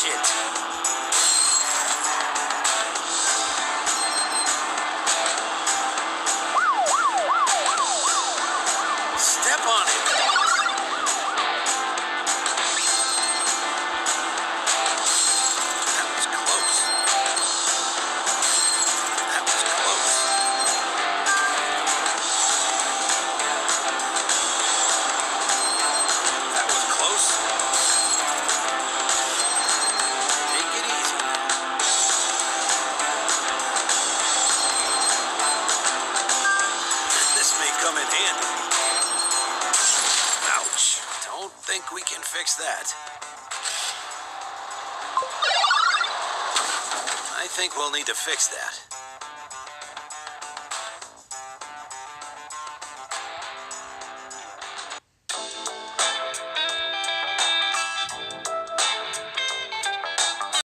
Watch it. Step on it. That was close. That was close. That was close. Take it easy. This may come in handy. Ouch. Don't think we can fix that. I think we'll need to fix that.